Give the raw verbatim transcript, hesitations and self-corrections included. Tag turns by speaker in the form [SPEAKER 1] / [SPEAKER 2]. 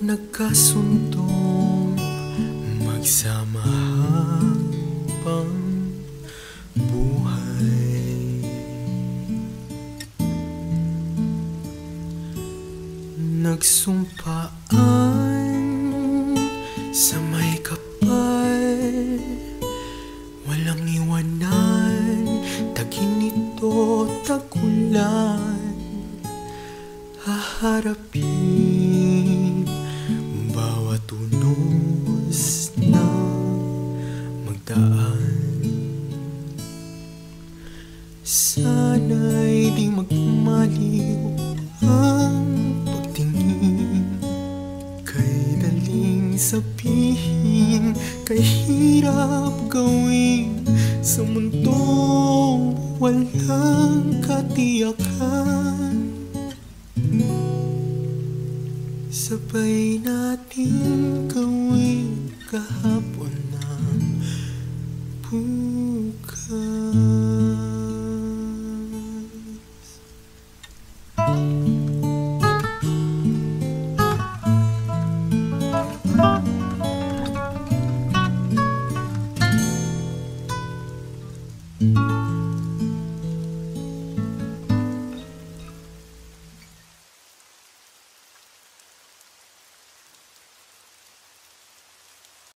[SPEAKER 1] nagkasuntong magsama habang buhay. Nagsumpaan sa may kapal, walang iwanan, tag-inito, tag-ulan, haharapin bawat unos na magdaan. Sana'y di magmaliw ang pagtingin, kay daling sabihin, kay hirap gawin sa mundong walang katiyakan. Sabay natin gawin kahapon ng buhay.